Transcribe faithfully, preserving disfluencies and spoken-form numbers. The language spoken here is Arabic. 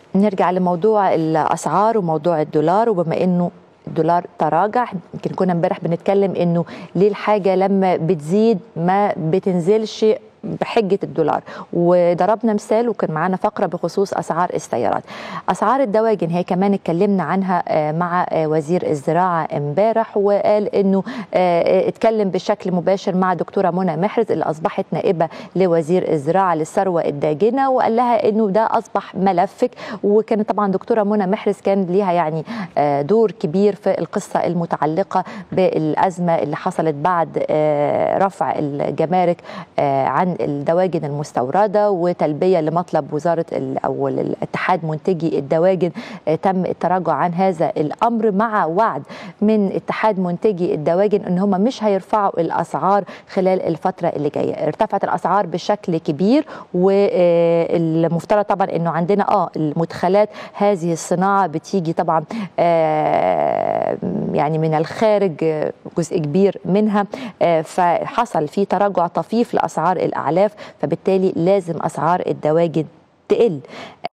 نرجع لموضوع الأسعار وموضوع الدولار، وبما إنه الدولار تراجع، يمكن كنا امبارح بنتكلم إنه ليه الحاجة لما بتزيد ما بتنزلش بحجة الدولار، وضربنا مثال وكان معانا فقرة بخصوص أسعار السيارات. أسعار الدواجن هي كمان اتكلمنا عنها مع وزير الزراعة امبارح، وقال إنه اتكلم بشكل مباشر مع دكتورة منى محرز اللي أصبحت نائبة لوزير الزراعة للثروة الداجنة، وقال لها إنه ده أصبح ملفك. وكانت طبعا دكتورة منى محرز كان ليها يعني دور كبير في القصة المتعلقة بالأزمة اللي حصلت بعد رفع الجمارك عن الدواجن المستوردة وتلبية لمطلب وزارة أو الاتحاد منتجي الدواجن. تم التراجع عن هذا الأمر مع وعد من اتحاد منتجي الدواجن أن هم مش هيرفعوا الأسعار خلال الفترة اللي جاية. ارتفعت الأسعار بشكل كبير، والمفترض طبعا أنه عندنا آه المدخلات هذه الصناعة بتيجي طبعا آه يعني من الخارج جزء كبير منها، آه فحصل في تراجع طفيف لأسعار الأعلاف، فبالتالي لازم أسعار الدواجن تقل.